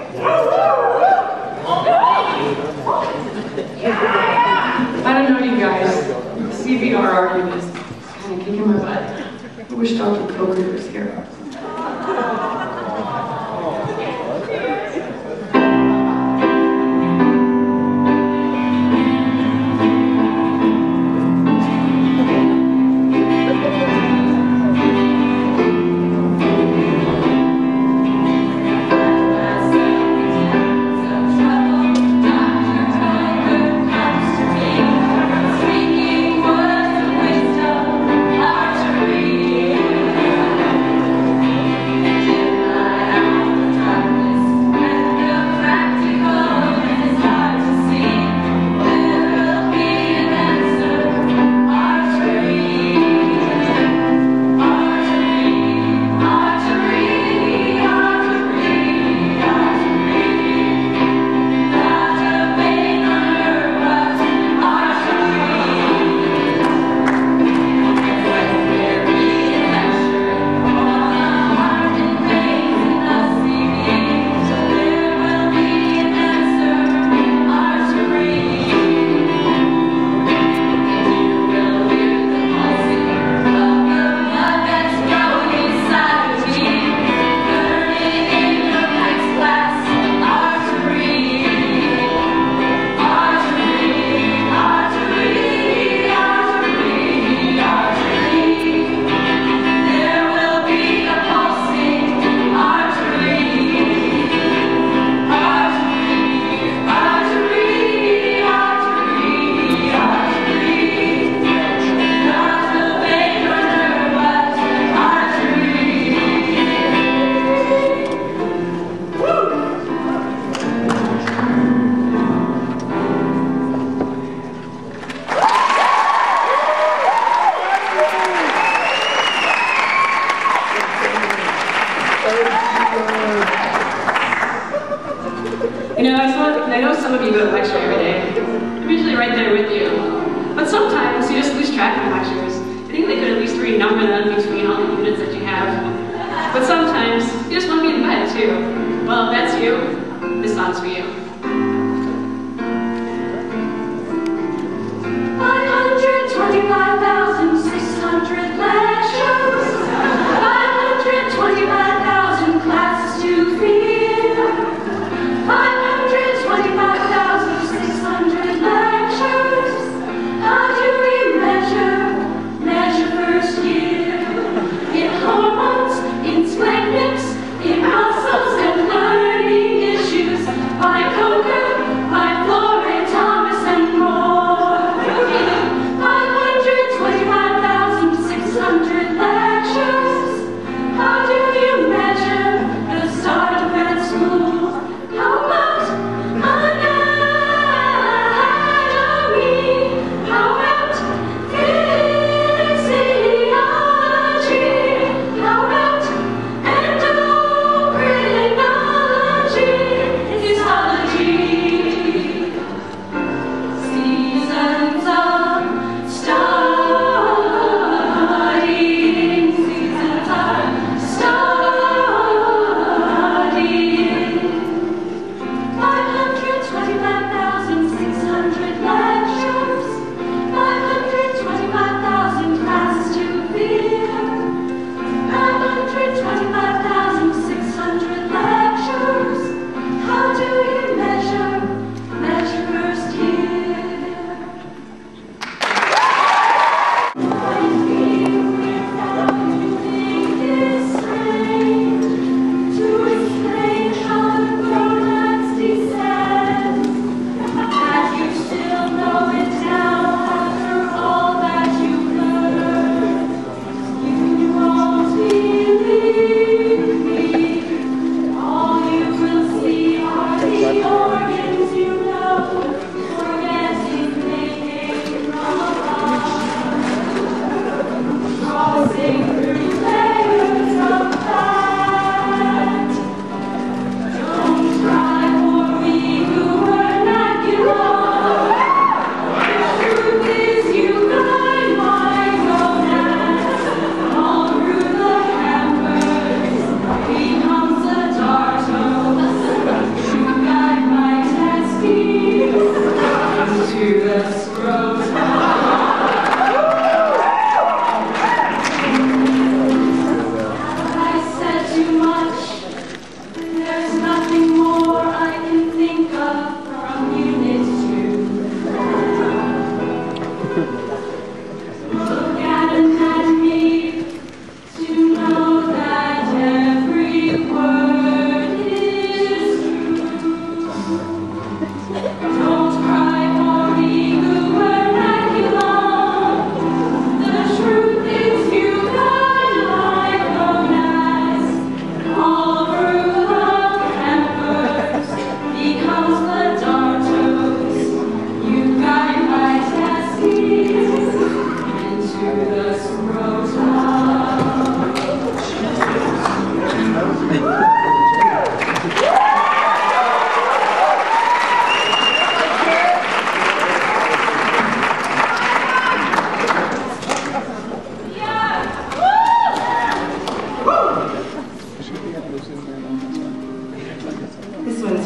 I don't know you guys. CVR argument is kind of kicking my butt. I wish Dr. Coker was here. You know, I know some of you go to lecture every day. I'm usually right there with you. But sometimes you just lose track of lectures. I think they could at least renumber them between all the units that you have. But sometimes you just want to be in bed too. Well, if that's you, this song's for you. 525,600 lectures, 525,000 classes to fill, 525,600 lectures. How do we measure first year? In hormones, in splenics, in muscles and learning issues, by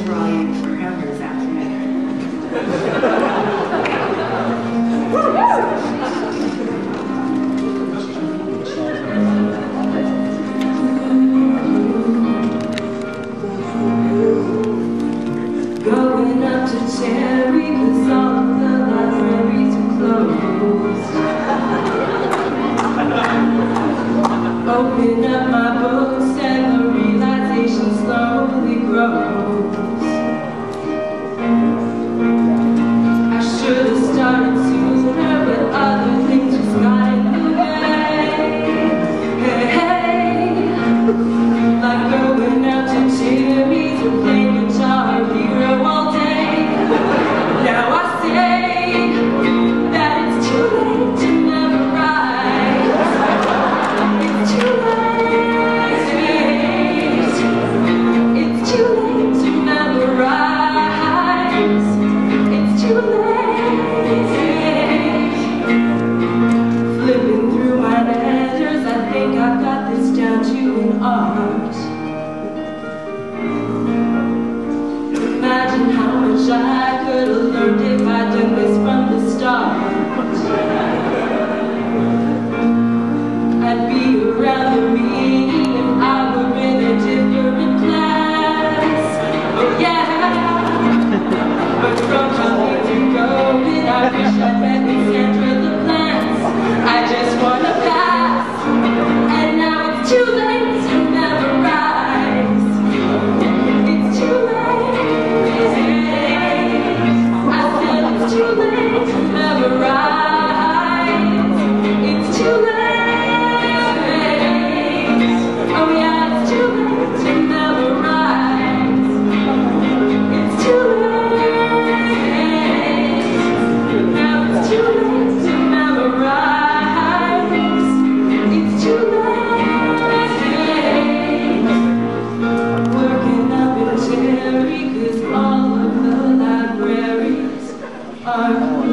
for all you crammers out Going up to Cherry, 'cause all of the libraries are closed. Open up my books and the realization slowly grows. I should have started sooner, but other things just got in the way. Hey, like going out to Jimmy's and playing Guitar Hero all day. Now I say that it's too late to memorize. It's too late. It's too late to memorize. It's too late. Flipping through my letters, I think I've got this down to an art. Imagine how much I could have learned if I'd done this from the start. I'd be around the meeting if I were in a different class. Oh yeah, but from coming to going, I wish I'd met with Sandra the plants. I just wanna pass, and now it's too late to memorize. It's too late. I said it's too late to memorize. It's too late. Oh yeah, it's too late to memorize. It's too late. Now it's too late to memorize. It's too late. Working up in Cherry, 'cause all of the libraries are